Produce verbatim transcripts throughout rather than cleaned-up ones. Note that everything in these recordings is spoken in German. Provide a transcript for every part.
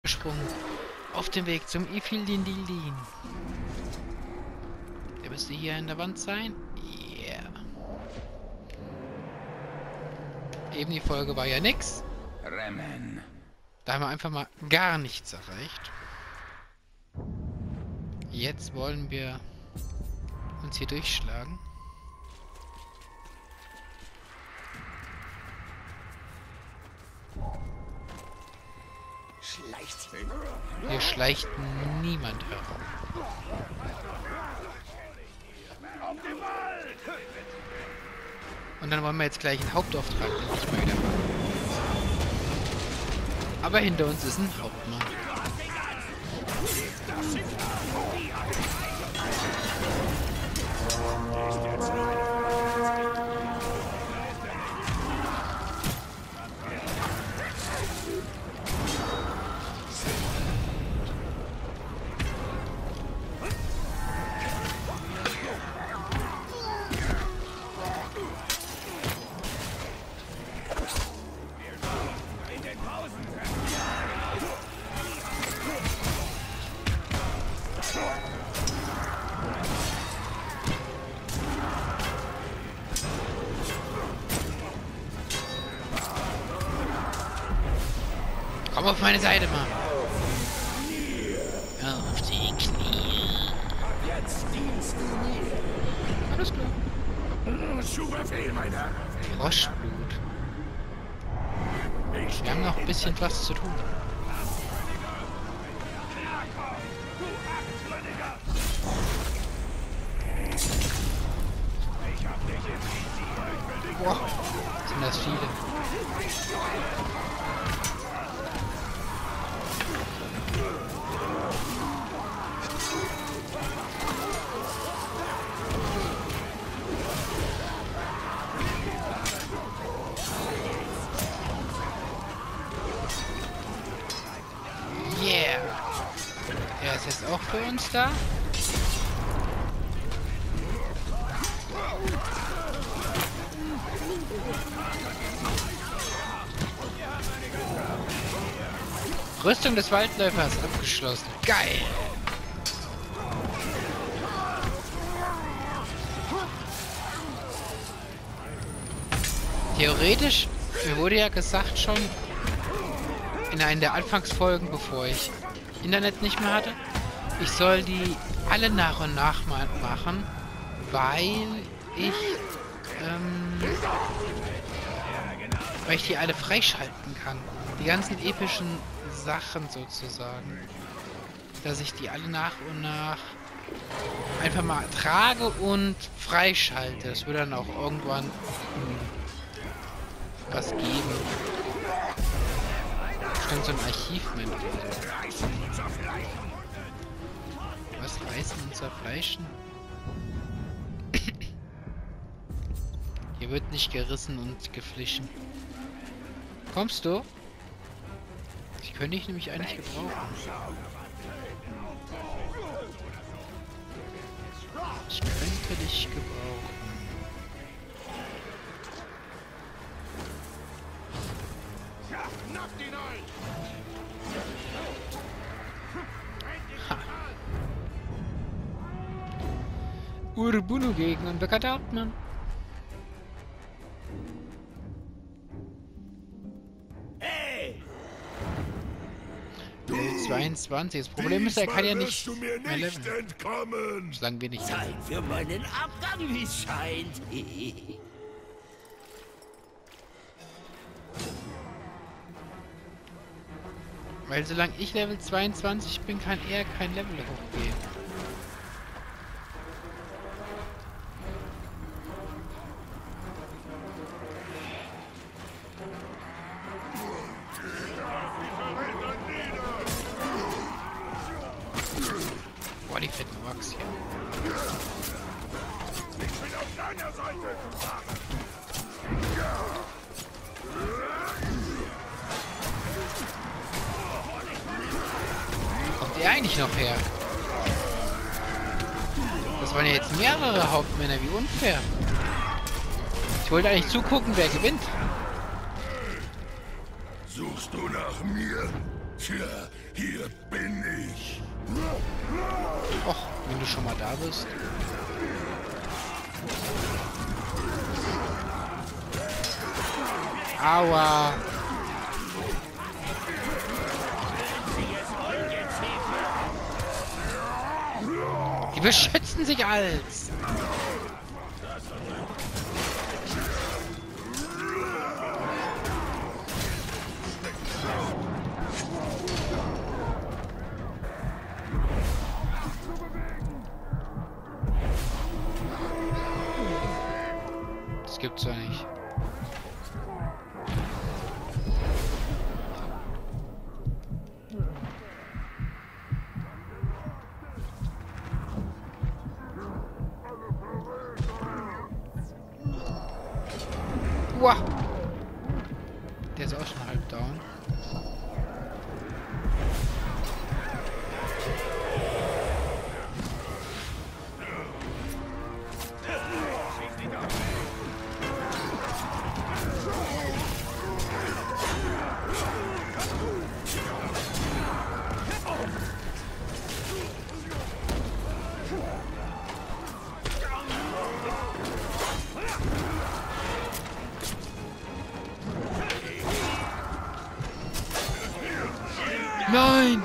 abgesprungen. Auf dem Weg zum Ifildindildin. Der müsste hier in der Wand sein. Yeah. Eben die Folge war ja nix. Remen. Da haben wir einfach mal gar nichts erreicht. Jetzt wollen wir uns hier durchschlagen. Schleicht. Hier schleicht niemand herum. Und dann wollen wir jetzt gleich einen Hauptauftrag endlich mal wieder machen. Aber hinter uns ist ein Hauptmann. Komm auf meine Seite, Mann. Auf die Knie. Jetzt dienst du mir. Alles klar. Schubefehl, mein Herr. Froschblut. Wir haben noch ein bisschen was zu tun. Boah, sind das viele. Yeah. Er ist jetzt auch für uns da. Rüstung des Waldläufers abgeschlossen. Geil. Theoretisch, mir wurde ja gesagt schon in einer der Anfangsfolgen, bevor ich Internet nicht mehr hatte, ich soll die alle nach und nach mal machen, weil ich ähm, weil ich die alle freischalten kann. Die ganzen epischen Sachen sozusagen. Dass ich die alle nach und nach einfach mal trage und freischalte. Das würde dann auch irgendwann hm, was geben. Bestimmt so ein Archivmenü. Was reißen und zerfleischen? Hier wird nicht gerissen und geflichen. Kommst du? Ich könnte ich nämlich eigentlich gebrauchen. Ich könnte dich gebrauchen. Ha. Urbunu gegen unbekannter Hauptmann. zweiundzwanzig. Das Problem ist, er kann ja nicht mehr leveln. Solange wir nicht Zeit für meinen Abgang, wie es scheint. Weil solange ich Level zweiundzwanzig bin, kann er kein Level hochgehen. Boah, die fetten Wachs hier. Ich bin auf deiner Seite. Kommt er eigentlich noch her? Das waren ja jetzt mehrere Hauptmänner, wie unfair. Ich wollte eigentlich zugucken, wer gewinnt. Suchst du nach mir? Tja, Hier bin ich. Och, wenn du schon mal da bist. Aua. Die beschützen sich als. Das gibt's ja nicht. Uah. Der ist auch schon halb down. Nein!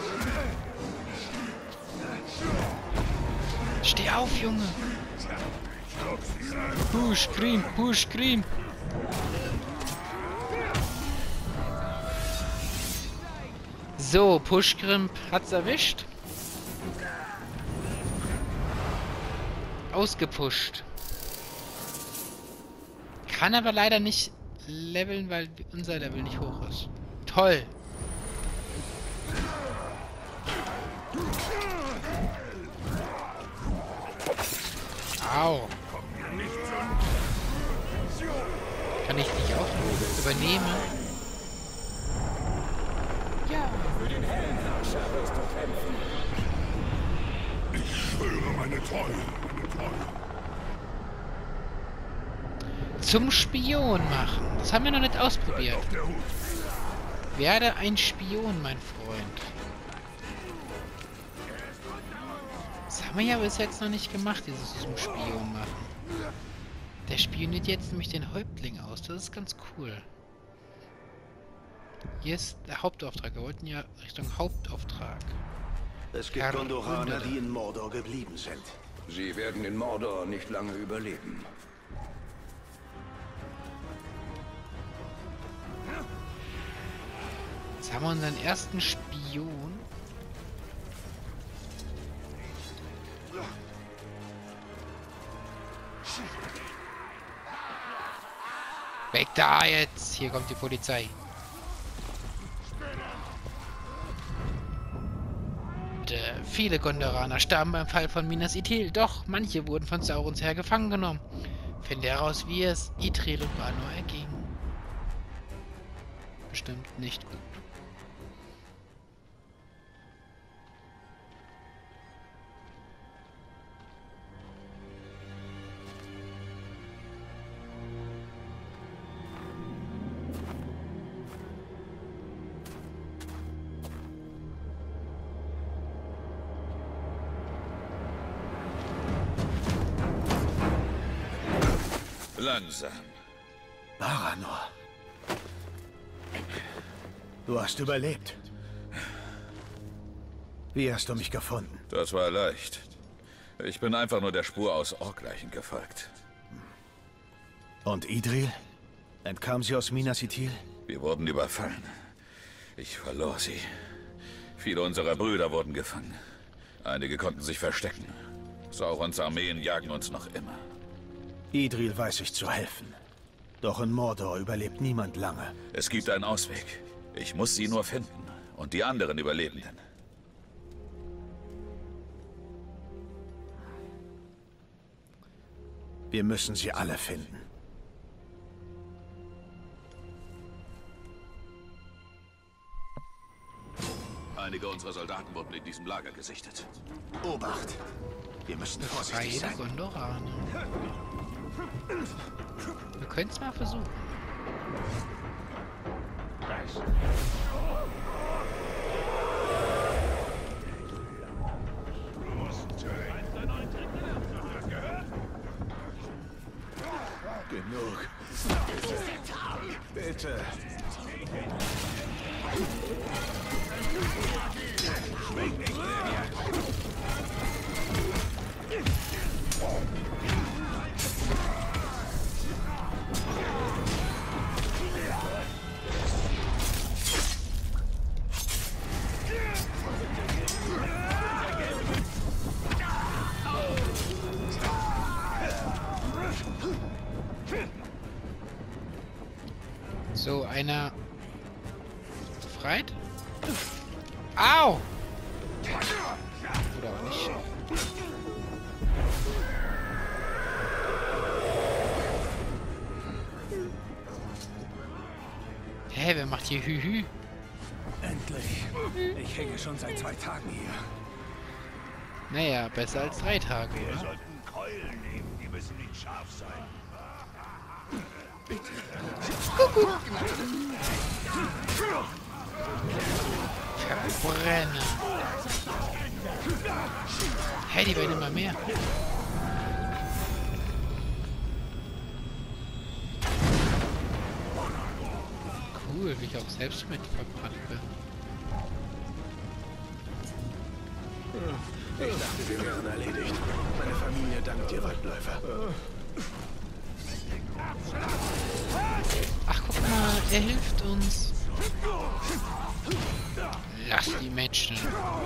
Steh auf, Junge! Push, Cream, push, Cream! So, Pushgrimp hat's erwischt. Ausgepusht. Kann aber leider nicht leveln, weil unser Level nicht hoch ist. Toll! Au. Kann ich dich auch übernehmen? Ja. Für den Heldenherrscher wirst du kämpfen. Ich schwöre meine Treue, meine Treue. Zum Spion machen. Das haben wir noch nicht ausprobiert. Werde ein Spion, mein Freund. Das haben wir ja bis jetzt noch nicht gemacht, dieses zum Spion machen. Der spioniert jetzt nämlich den Häuptling aus. Das ist ganz cool. Hier ist der Hauptauftrag. Wir wollten ja Richtung Hauptauftrag. Es gibt Gondoraner, die in Mordor geblieben sind. Sie werden in Mordor nicht lange überleben. Jetzt haben wir unseren ersten Spion. Weg da jetzt! Hier kommt die Polizei. Und, äh, viele Gondoraner starben beim Fall von Minas Ithil, doch manche wurden von Saurons Heer gefangen genommen. Finde heraus, wie es Ithril und Baelor erging. Bestimmt nicht gut. Langsam. Baranor. Du hast überlebt. Wie hast du mich gefunden? Das war leicht. Ich bin einfach nur der Spur aus Orkleichen gefolgt. Und Idril? Entkam sie aus Minas Ithil? Wir wurden überfallen. Ich verlor sie. Viele unserer Brüder wurden gefangen. Einige konnten sich verstecken. Saurons Armeen jagen uns noch immer. Idril weiß sich zu helfen. Doch in Mordor überlebt niemand lange. Es gibt einen Ausweg. Ich muss sie nur finden. Und die anderen Überlebenden. Wir müssen sie alle finden. Einige unserer Soldaten wurden in diesem Lager gesichtet. Obacht! Wir müssen vorsichtig Freie sein. Gondoraner. Wir können es mal versuchen. einer befreit? Au! Oder auch nicht. Hä, wer macht hier Hü-Hü? Endlich. Ich hänge schon seit zwei Tagen hier. Naja, besser als drei Tage, Wir oder? sollten Keulen nehmen, die müssen nicht scharf sein. Verbrennen. Hey, die werden immer mehr. Cool, wie ich auch selbst mit verbrannt bin. Ich dachte, wir wären erledigt. Meine Familie dankt dir, Waldläufer. Ach, guck mal, er hilft uns. Lass die Menschen.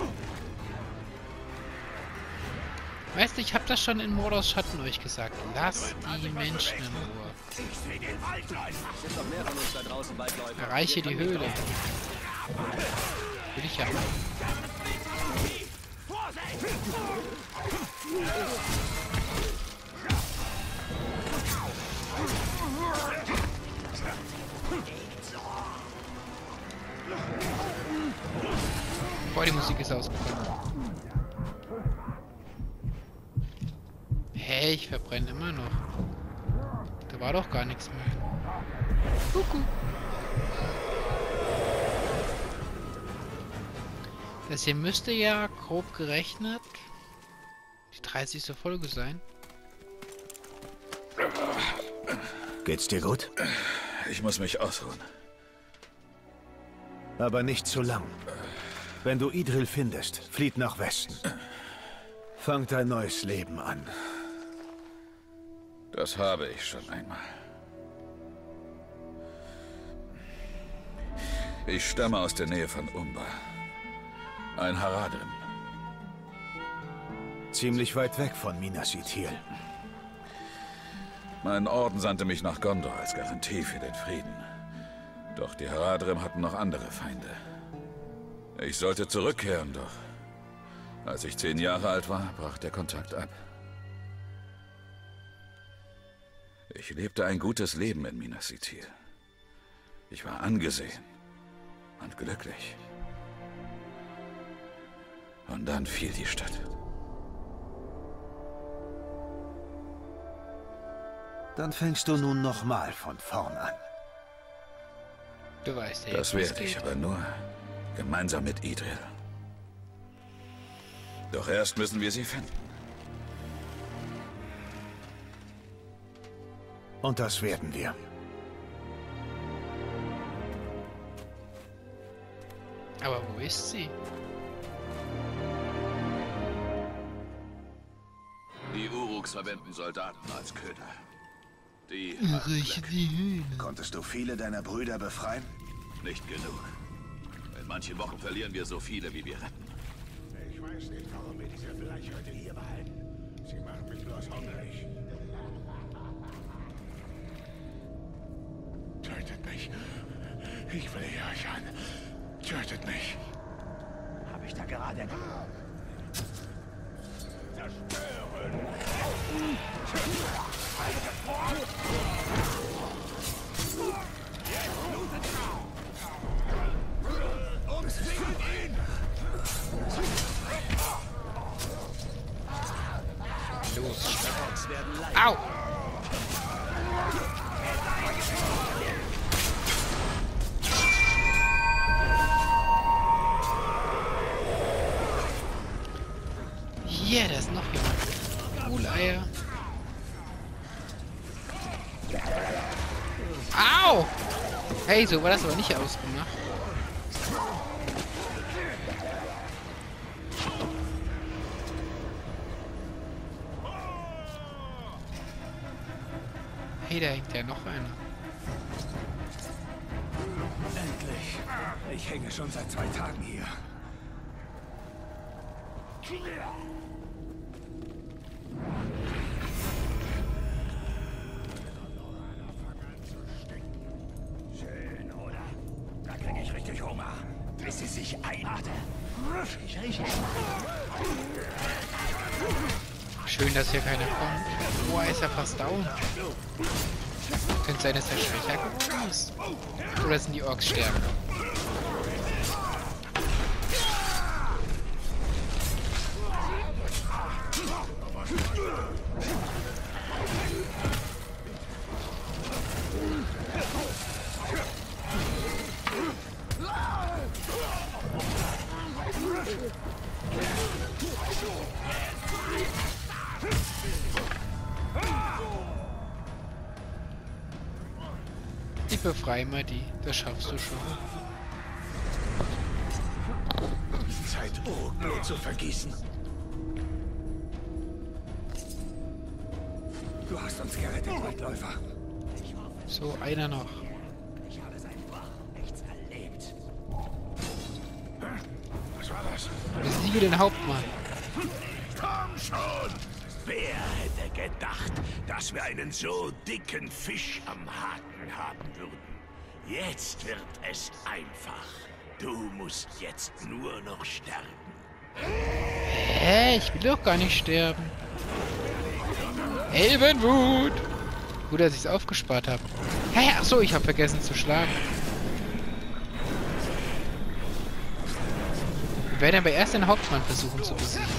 Weißt du, ich habe das schon in Mordors Schatten euch gesagt. Lass die Menschen in Ruhe. Erreiche die Höhle. Will ich ja. Boah, die Musik ist ausgegangen. Hey, ich verbrenne immer noch. Da war doch gar nichts mehr. Kuckuck. Das hier müsste ja grob gerechnet die dreißigste Folge sein. Geht's dir gut? Ich muss mich ausruhen. Aber nicht zu lang. Wenn du Idril findest, flieht nach Westen. Fangt ein neues Leben an. Das habe ich schon einmal. Ich stamme aus der Nähe von Umbar. Ein Haradrim. Ziemlich weit weg von Minas Ithil. Mein Orden sandte mich nach Gondor als Garantie für den Frieden. Doch die Haradrim hatten noch andere Feinde. Ich sollte zurückkehren, doch als ich zehn Jahre alt war, brach der Kontakt ab. Ich lebte ein gutes Leben in Minas Ithil. Ich war angesehen und glücklich. Und dann fiel die Stadt. Dann fängst du nun nochmal von vorn an. Du weißt ja, Das werde ich, aber nur gemeinsam mit Idril. Doch erst müssen wir sie finden. Und das werden wir. Aber wo ist sie? Die Uruks verwenden Soldaten als Köder. Die Rieche die Höhle. Konntest du viele deiner Brüder befreien? nicht genug. In manchen Wochen verlieren wir so viele, wie wir retten. Ich weiß nicht, warum wir diese Fleischhütte hier behalten. Sie machen mich bloß hungrig. Tötet mich. Ich flehe euch an. Tötet mich. Habe ich da gerade... Zerstören! Umzingt ihn! Los. Au! Hier, da ist noch jemand. Buleier. Au! Hey, so war das aber nicht ausgemacht. Hey, da hängt ja noch einer. Endlich. Ich hänge schon seit zwei Tagen hier. Schön Schön, dass hier keiner kommt. Oh, er ist ja fast down. Könnte sein, dass er schwächer geworden ist. Oder sind die Orks stärker? Ich befreie mal die. Das schaffst du schon. Zeit, Urkblut zu vergießen. Du hast uns gerettet, Waldläufer. So, einer noch. Ich habe seit Wochen nichts erlebt. Was war das? Besiege den Hauptmann. Komm schon! Wer hätte gedacht, dass wir einen so dicken Fisch am Haken haben würden? Jetzt wird es einfach. Du musst jetzt nur noch sterben. Hä? Ich will doch gar nicht sterben. Elbenwut! Gut, dass ich es aufgespart habe. Hä? Achso, ich habe vergessen zu schlagen. Wir werden aber erst den Hauptmann versuchen zu besiegen.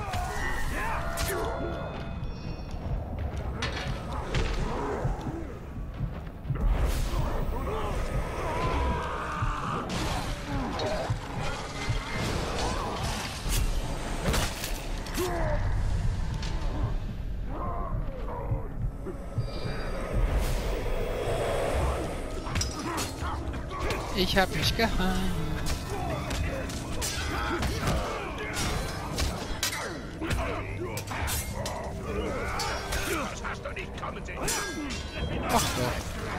Ich hab mich gehangen. Das hast du nicht kommen sehen. Ach doch.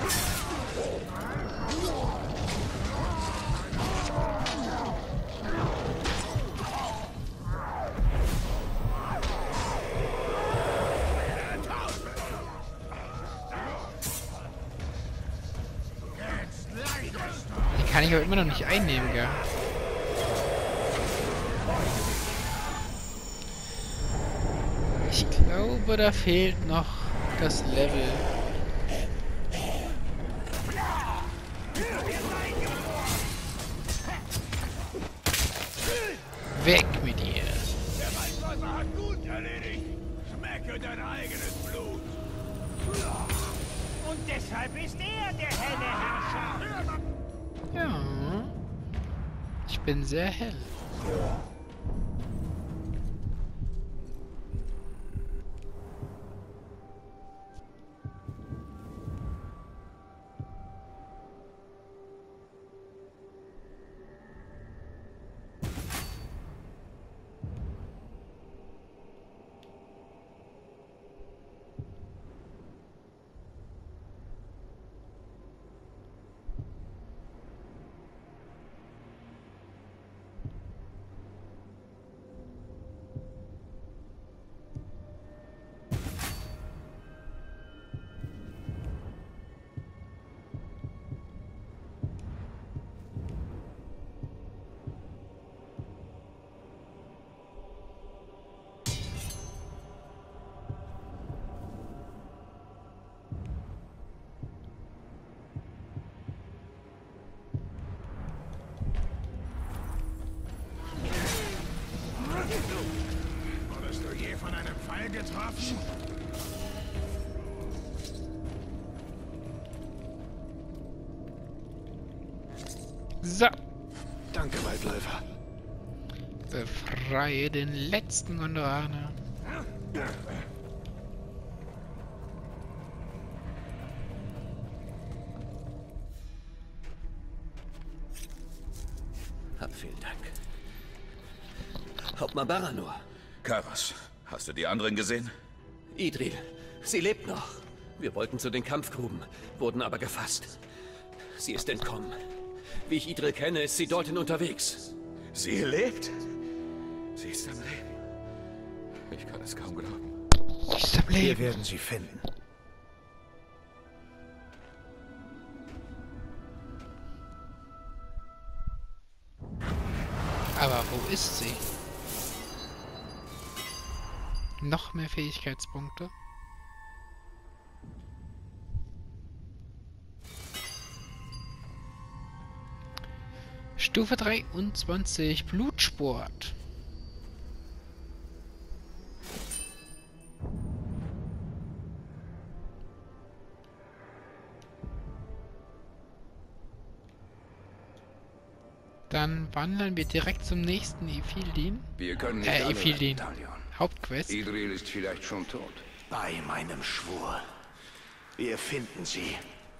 Die kann ich aber immer noch nicht einnehmen, gell? Ich glaube, da fehlt noch das Level. Weg mit ihr. Der Waldläufer hat gut erledigt. Schmecke dein eigenes Blut. Und deshalb ist er der helle Herrscher. Ja. Ich bin sehr hell. Wurdest du je von einem Pfeil getroffen? So. Danke, Waldläufer. Befreie den letzten Gondoraner. Hab vielen Dank. Hauptmann Baranor. Karas, hast du die anderen gesehen? Idril, sie lebt noch. Wir wollten zu den Kampfgruben, wurden aber gefasst. Sie ist entkommen. Wie ich Idril kenne, ist sie dorthin unterwegs. Sie lebt? Sie ist am Leben. Ich kann es kaum glauben. Ist am Wir Leben. werden sie finden. Aber wo ist sie? Noch mehr Fähigkeitspunkte. Stufe dreiundzwanzig, Blutsport. Dann wandern wir direkt zum nächsten Ephildin. Wir können nicht Äh, alle Ephildin. retten, Talion. Hauptquest. Idril ist vielleicht schon tot. Bei meinem Schwur. Wir finden sie.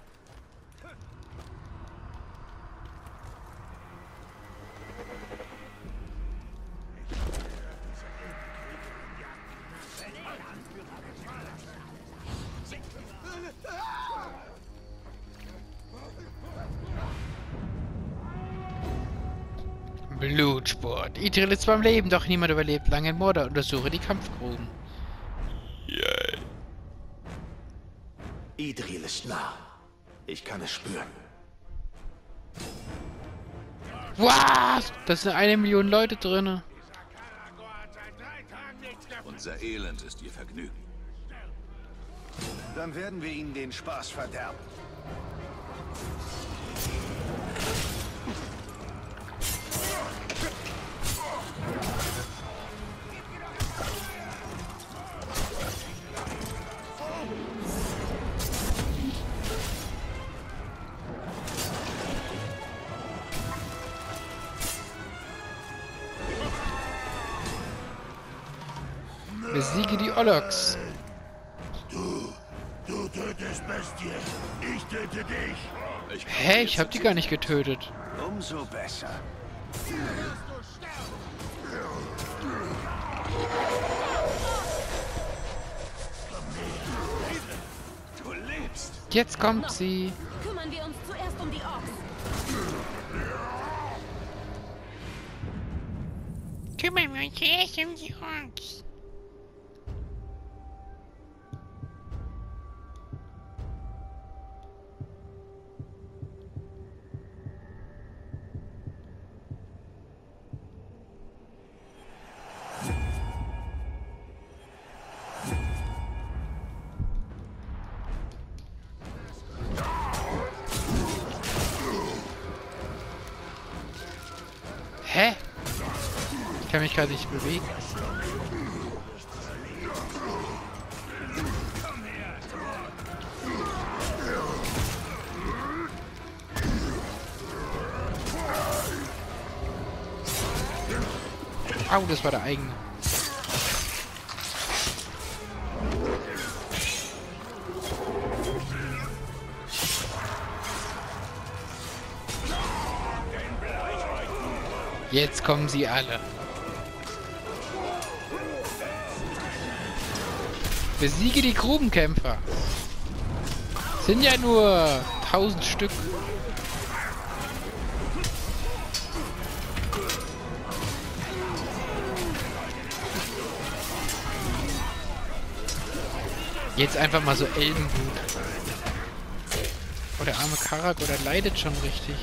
Blutsport. Idril ist beim Leben, doch niemand überlebt lange in Mordor. Untersuche die Kampfgruben. Yay. Idril ist nah. Ich kann es spüren. Was? Das sind eine Million Leute drinne. Unser Elend ist ihr Vergnügen. Dann werden wir ihnen den Spaß verderben. Besiege die Orks. Du, du tötest Bestie. Ich töte dich. Ich Hä, ich hab die gar nicht getötet. Umso besser. Du lebst. Jetzt kommt sie. Kümmern wir uns zuerst um die Orks. Kümmern wir uns zuerst um die Orks. Hä? Ich kann mich gerade nicht bewegen. Au, das war der eigene. Jetzt kommen sie alle. Besiege die Grubenkämpfer. Sind ja nur tausend Stück. Jetzt einfach mal so Elbenblut. Oh, der arme Karak, oder leidet schon richtig.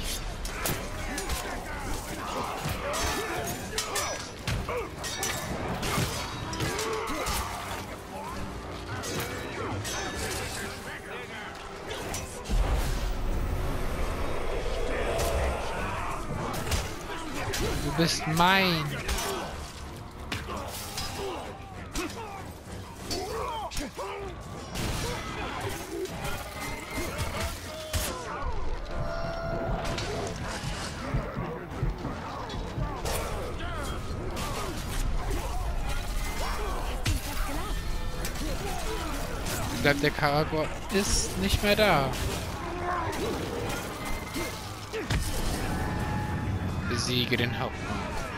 Du bist mein. Ich glaube, der Karagor ist nicht mehr da. Besiege den Hauptmann.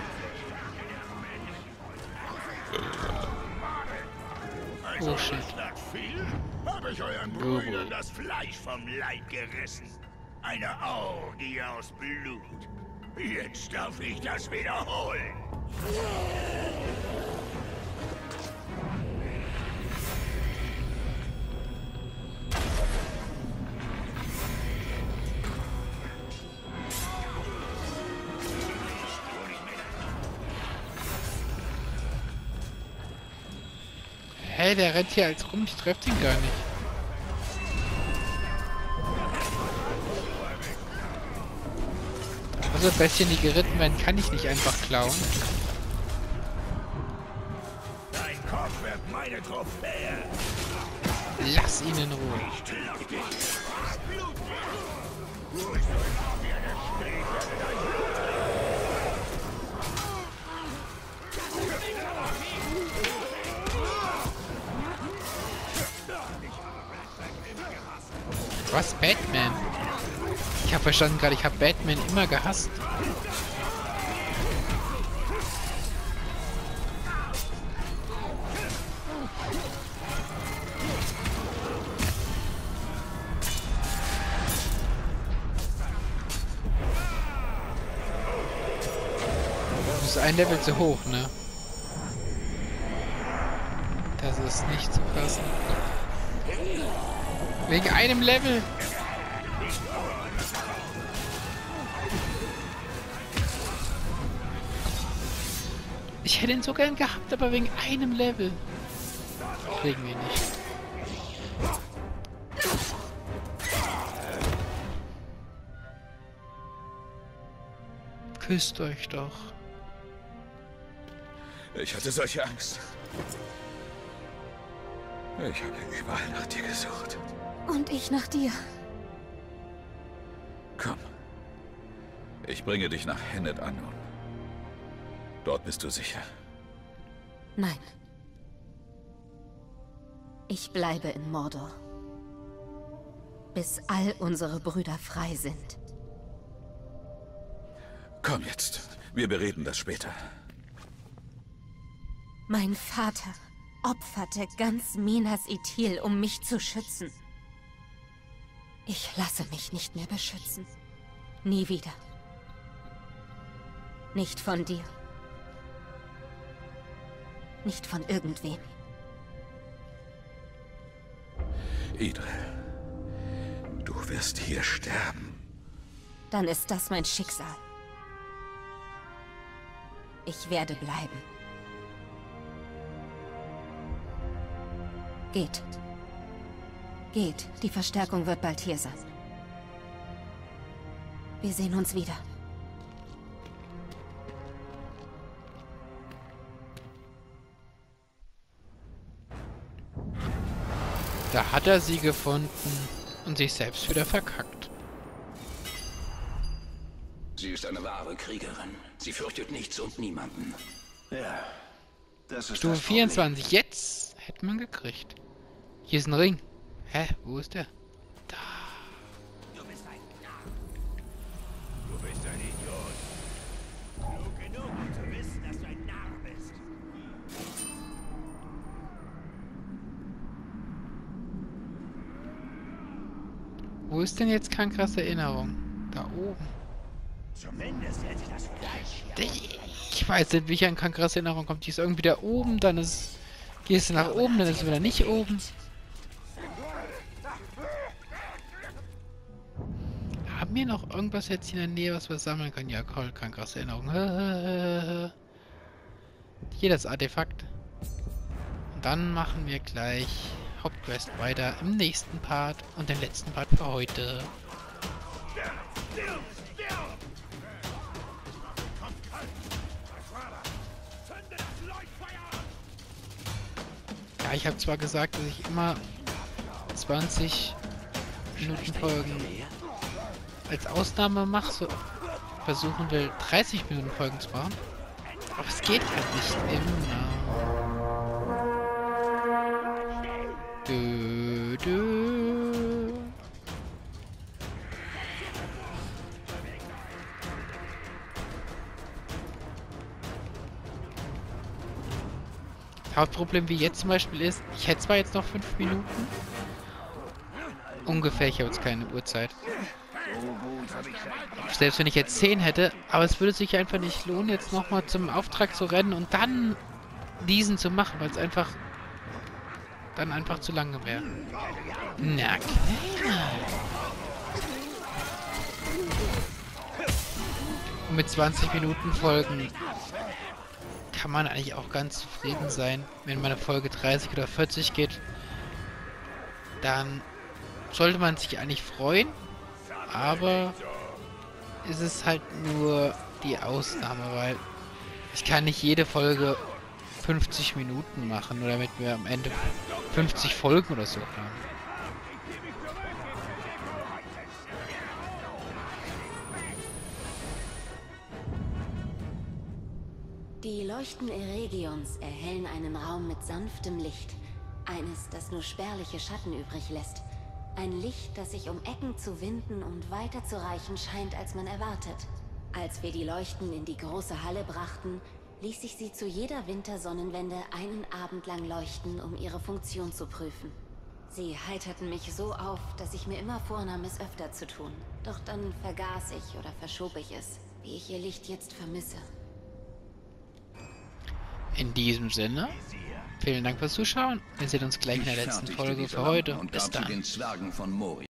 Oh shit. Habe ich euren Brüdern das Fleisch vom Leib gerissen. Eine Orgie aus Blut. Jetzt darf ich das wiederholen. Hey, der rennt hier als rum, ich treffe ihn gar nicht. Also Bestien, die geritten werden, kann ich nicht einfach klauen. Dein Kopf wird meine Trophäe. Lass ihn in Ruhe. Was? Batman? Ich habe verstanden gerade, ich habe Batman immer gehasst. Das ist ein Level zu hoch, ne? Das ist nicht zu fassen. Wegen einem Level. Ich hätte ihn so gern gehabt, aber wegen einem Level. Kriegen wir nicht. Küsst euch doch. Ich hatte solche Angst. Ich habe überall nach dir gesucht. Und ich nach dir. Komm. Ich bringe dich nach Hennet an. Dort bist du sicher. Nein. Ich bleibe in Mordor. Bis all unsere Brüder frei sind. Komm jetzt. Wir bereden das später. Mein Vater opferte ganz Minas Ithil, um mich zu schützen. Ich lasse mich nicht mehr beschützen. Nie wieder. Nicht von dir. Nicht von irgendwem. Idril, du wirst hier sterben. Dann ist das mein Schicksal. Ich werde bleiben. Geht. Geht. Die Verstärkung wird bald hier sein. Wir sehen uns wieder. Da hat er sie gefunden und sich selbst wieder verkackt. Sie ist eine wahre Kriegerin. Sie fürchtet nichts und niemanden. Ja, das ist Stufe das Problem. vierundzwanzig. Jetzt hätte man gekriegt. Hier ist ein Ring. Hä? Wo ist der? Da. Du bist ein Narr. Du bist ein Idiot. Klug genug, um zu wissen, dass du ein Narr bist. Wo ist denn jetzt Kankras Erinnerung? Da oben. Zumindest hält sich das Fleisch. Ich weiß nicht, wie ich an Kankras Erinnerung kommt. Die ist irgendwie da oben, dann ist... Gehst du nach oben, dann ist sie wieder nicht oben. Haben wir noch irgendwas jetzt in der Nähe, was wir sammeln können? Ja, Kankras Erinnerung. Hier das Artefakt. Und dann machen wir gleich Hauptquest weiter im nächsten Part und den letzten Part für heute. Ja, ich habe zwar gesagt, dass ich immer zwanzig Minuten Folgen als Ausnahme mache, so versuchen will dreißig Minuten Folgen zu machen, aber es geht halt nicht immer. Dö, dö. Hauptproblem wie jetzt zum Beispiel ist, ich hätte zwar jetzt noch fünf Minuten. Ungefähr, ich habe jetzt keine Uhrzeit. Selbst wenn ich jetzt zehn hätte, aber es würde sich einfach nicht lohnen, jetzt nochmal zum Auftrag zu rennen und dann diesen zu machen, weil es einfach dann einfach zu lange wäre. Na klar. Und mit zwanzig Minuten Folgen kann man eigentlich auch ganz zufrieden sein. Wenn meine Folge dreißig oder vierzig geht, dann sollte man sich eigentlich freuen, aber es ist halt nur die Ausnahme, weil ich kann nicht jede Folge fünfzig Minuten machen, nur damit wir am Ende fünfzig Folgen oder so haben. Die Leuchten Eregions erhellen einen Raum mit sanftem Licht. Eines, das nur spärliche Schatten übrig lässt. Ein Licht, das sich um Ecken zu winden und weiter zu reichen scheint, als man erwartet. Als wir die Leuchten in die große Halle brachten, ließ ich sie zu jeder Wintersonnenwende einen Abend lang leuchten, um ihre Funktion zu prüfen. Sie heiterten mich so auf, dass ich mir immer vornahm, es öfter zu tun. Doch dann vergaß ich oder verschob ich es, wie ich ihr Licht jetzt vermisse. In diesem Sinne, vielen Dank fürs Zuschauen. Wir sehen uns gleich in der letzten Folge für heute. Bis dann.